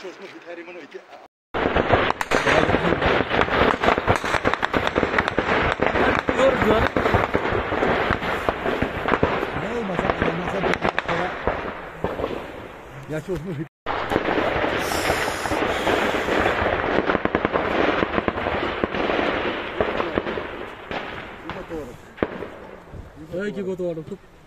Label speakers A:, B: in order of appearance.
A: olsun biter bunu iki.
B: Gör.
A: Ne masa yaş olsun.
B: Öyle ki gotoğru.